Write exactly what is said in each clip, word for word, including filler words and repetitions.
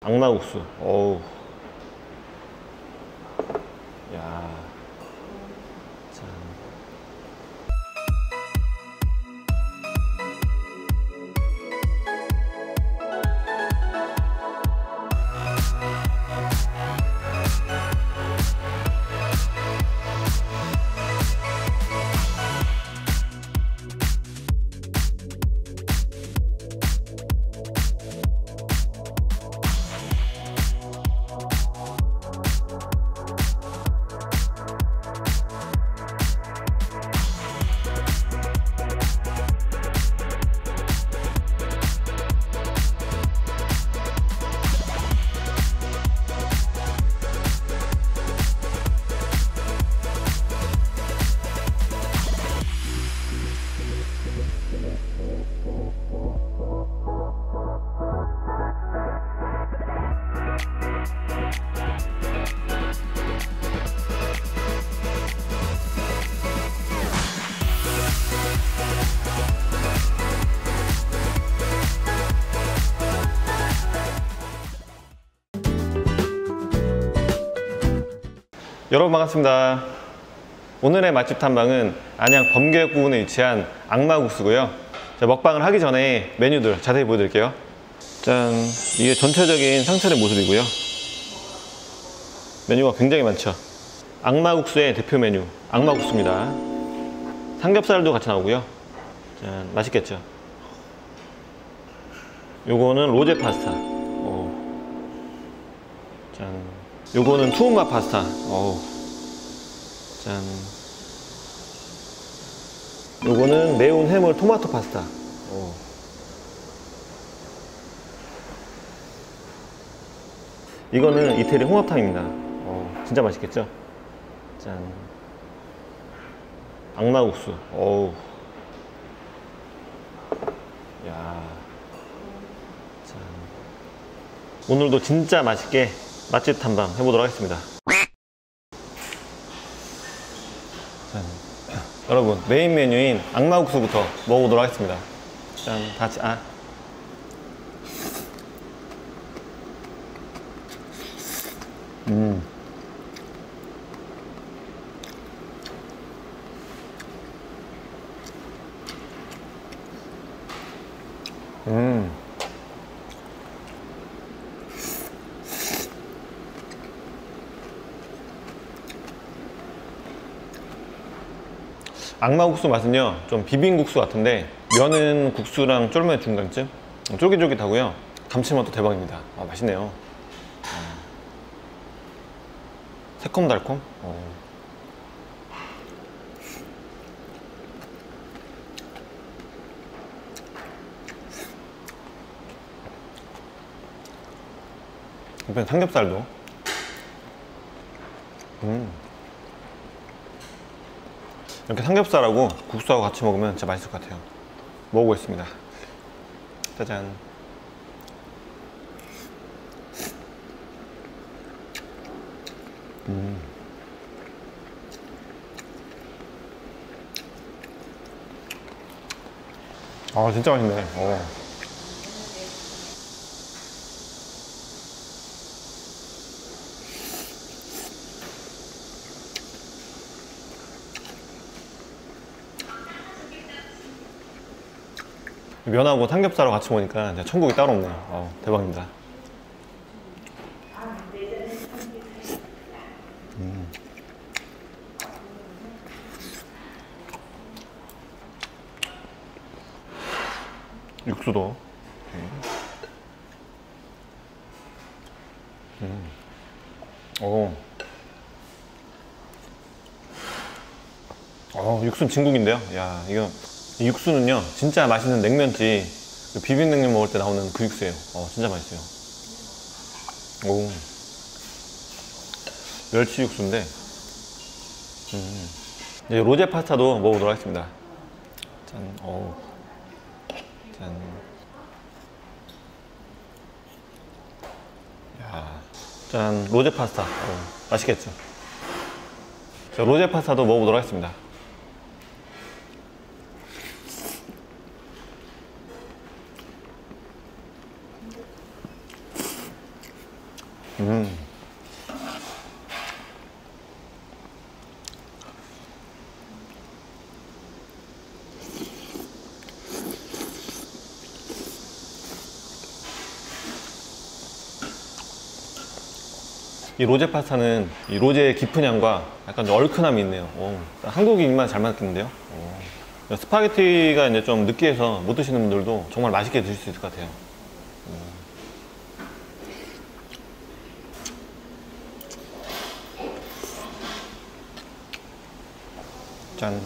악마국수. 어우. 야. 짠. 여러분 반갑습니다. 오늘의 맛집 탐방은 안양 범교역 부근에 위치한 악마국수고요. 자, 먹방을 하기 전에 메뉴들 자세히 보여드릴게요. 짠, 이게 전체적인 상차림 모습이고요. 메뉴가 굉장히 많죠. 악마국수의 대표 메뉴 악마국수입니다. 삼겹살도 같이 나오고요. 짠, 맛있겠죠. 요거는 로제 파스타. 오. 짠. 요거는 투움맛 파스타. 어우. 짠. 요거는 매운 해물 토마토 파스타. 오. 이거는 이태리 홍합탕입니다. 어, 진짜 맛있겠죠? 짠. 악마국수. 어우. 야. 짠. 오늘도 진짜 맛있게 맛집 탐방 해보도록 하겠습니다. 짠. 여러분, 메인 메뉴인 악마국수부터 먹어보도록 하겠습니다. 짠, 같이, 아. 음. 음. 악마국수 맛은요 좀 비빔국수 같은데 면은 국수랑 쫄면 중간쯤 쫄깃쫄깃하고요. 감칠맛도 대박입니다. 아, 맛있네요. 아. 새콤달콤. 어. 옆에 삼겹살도 음. 이렇게 삼겹살하고 국수하고 같이 먹으면 진짜 맛있을 것 같아요. 먹어보겠습니다. 짜잔. 음. 아, 진짜 맛있네. 어. 면하고 삼겹살하고 같이 먹으니까 진짜 천국이 따로 없네요. 어, 대박입니다. 음. 육수도. 음. 오. 어, 육수는 진국인데요. 야, 이거. 이 육수는요 진짜 맛있는 냉면집 그 비빔냉면 먹을 때 나오는 그 육수예요. 어, 진짜 맛있어요. 오. 멸치 육수인데 음. 이제 로제 파스타도 먹어보도록 하겠습니다. 짠. 오. 짠. 야. 짠. 로제 파스타. 오. 맛있겠죠. 자, 로제 파스타도 먹어보도록 하겠습니다. 음. 이 로제 파스타는 이 로제의 깊은 향과 약간 좀 얼큰함이 있네요. 오, 한국인 입맛 잘 맞겠는데요. 오. 스파게티가 이제 좀 느끼해서 못 드시는 분들도 정말 맛있게 드실 수 있을 것 같아요. 오. 짠.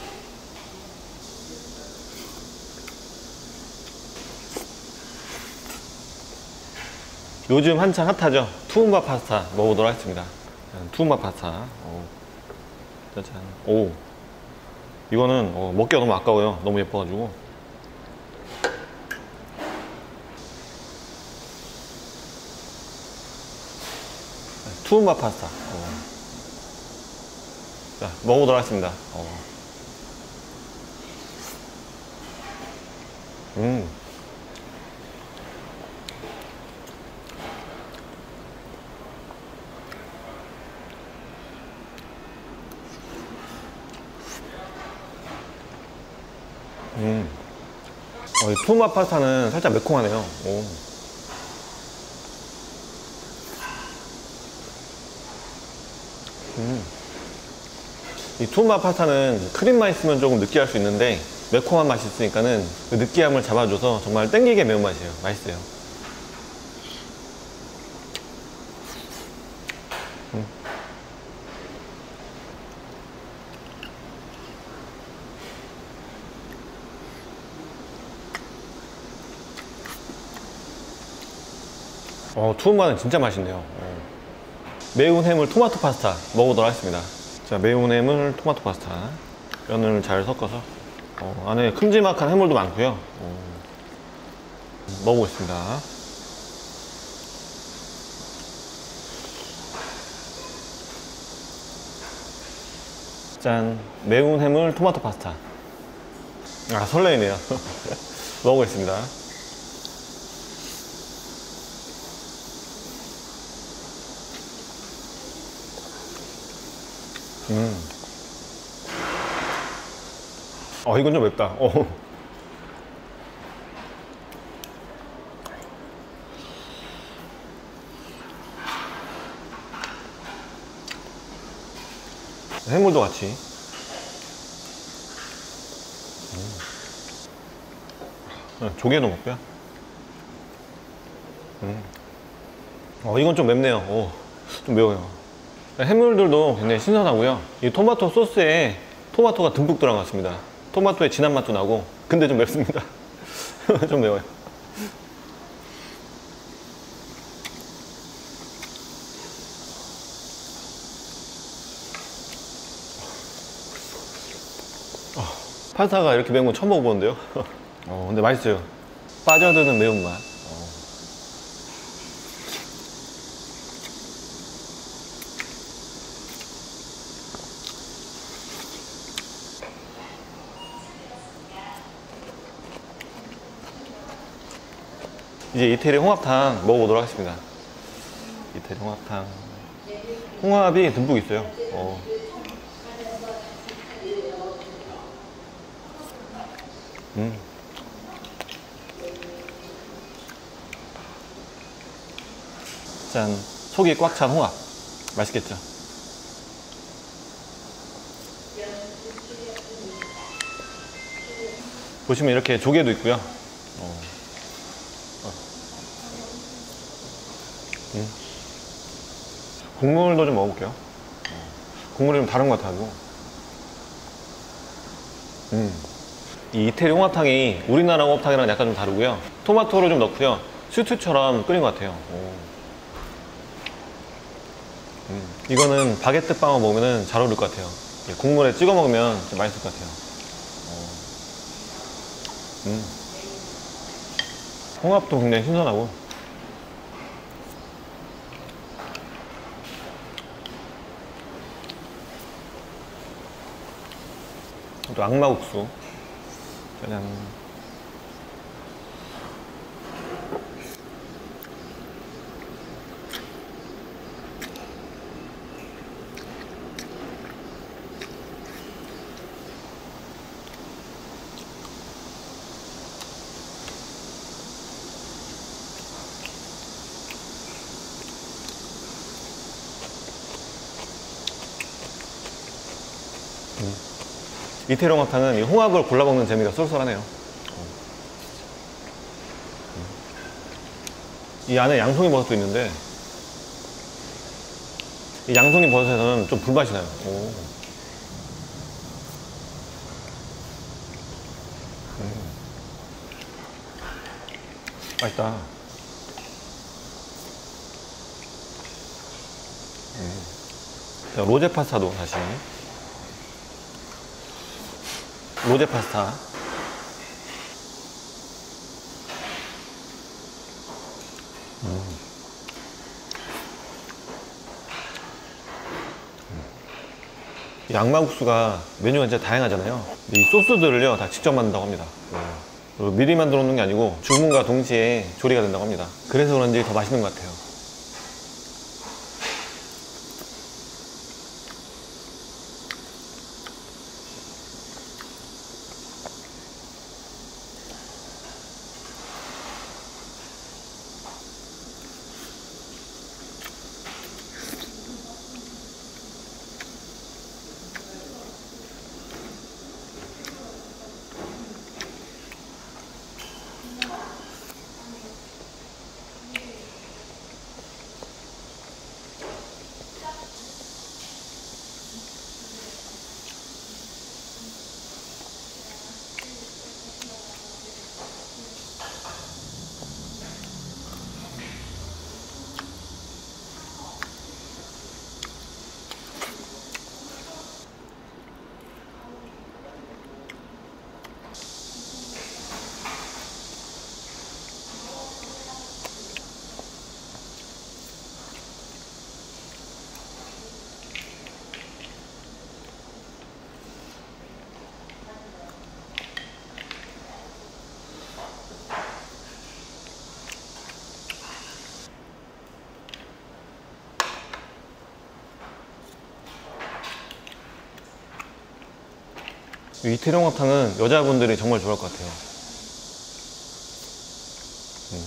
요즘 한창 핫하죠? 투움바 파스타 먹어보도록 하겠습니다. 투움바 파스타. 오. 짜잔. 오. 이거는 어, 먹기가 너무 아까워요. 너무 예뻐가지고. 투움바 파스타. 어. 자, 먹어보도록 하겠습니다. 어. 음. 음. 어, 이 투움바 파스타는 살짝 매콤하네요. 오. 음. 이 투움바 파스타는 크림만 있으면 조금 느끼할 수 있는데 매콤한 맛이 있으니까는 그 느끼함을 잡아줘서 정말 땡기게 매운맛이에요. 맛있어요. 음. 어, 투움바는 진짜 맛있네요. 어. 매운 해물 토마토 파스타 먹어보도록 하겠습니다. 자, 매운 해물 토마토 파스타. 면을 잘 섞어서 어, 안에 큼지막한 해물도 많고요. 어. 먹어보겠습니다. 짠, 매운 해물 토마토 파스타. 아, 설레이네요. 먹어보겠습니다. 음. 어, 이건 좀 맵다. 어. 해물도 같이. 음. 조개도 먹고요. 음. 어, 이건 좀 맵네요. 오, 좀 매워요. 해물들도 굉장히 신선하고요. 이 토마토 소스에 토마토가 듬뿍 들어갔습니다. 토마토의 진한 맛도 나고, 근데 좀 맵습니다. 좀 매워요. 파스타가 이렇게 매운 건 처음 먹어보는데요. 어, 근데 맛있어요. 빠져드는 매운맛. 어. 이제 이태리 홍합탕 먹어보도록 하겠습니다. 이태리 홍합탕. 홍합이 듬뿍 있어요. 어. 음. 짠, 속이 꽉 찬 홍합. 맛있겠죠? 보시면 이렇게 조개도 있고요. 어. 어. 음. 국물도 좀 먹어볼게요. 어. 국물이 좀 다른 것 같아가지고. 음. 이 이태리 홍합탕이 우리나라 홍합탕이랑 약간 좀 다르고요. 토마토를 좀 넣고요. 스튜처럼 끓인 것 같아요. 음. 이거는 바게트 빵을 먹으면 잘 어울릴 것 같아요. 국물에 찍어 먹으면 좀 맛있을 것 같아요. 음. 홍합도 굉장히 신선하고. 또 악마국수. 짜잔. 이태룡합탕은 이 홍합을 골라 먹는 재미가 쏠쏠하네요. 이 안에 양송이 버섯도 있는데 이 양송이 버섯에서는 좀 불맛이 나요. 오. 음. 맛있다. 음. 자, 로제 파스타도 다시. 로제 파스타. 음. 이 악마국수가 메뉴가 진짜 다양하잖아요. 이 소스들을요 다 직접 만든다고 합니다. 그리고 미리 만들어 놓는 게 아니고 주문과 동시에 조리가 된다고 합니다. 그래서 그런지 더 맛있는 것 같아요. 이태룡합탕은 여자분들이 정말 좋아할 것 같아요. 음.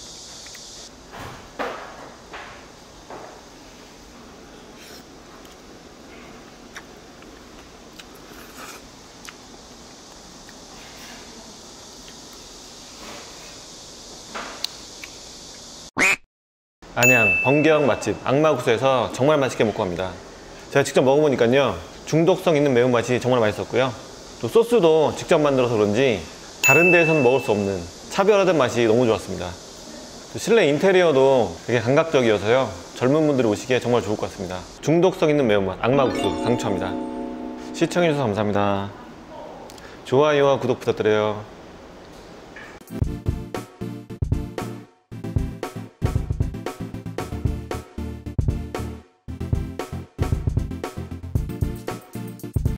안양 번개역 맛집 악마국수에서 정말 맛있게 먹고 갑니다. 제가 직접 먹어보니까요 중독성 있는 매운맛이 정말 맛있었고요, 또 소스도 직접 만들어서 그런지 다른 데에서는 먹을 수 없는 차별화된 맛이 너무 좋았습니다. 또 실내 인테리어도 되게 감각적이어서요 젊은 분들이 오시기에 정말 좋을 것 같습니다. 중독성 있는 매운맛 악마국수 강추합니다. 시청해주셔서 감사합니다. 좋아요와 구독 부탁드려요.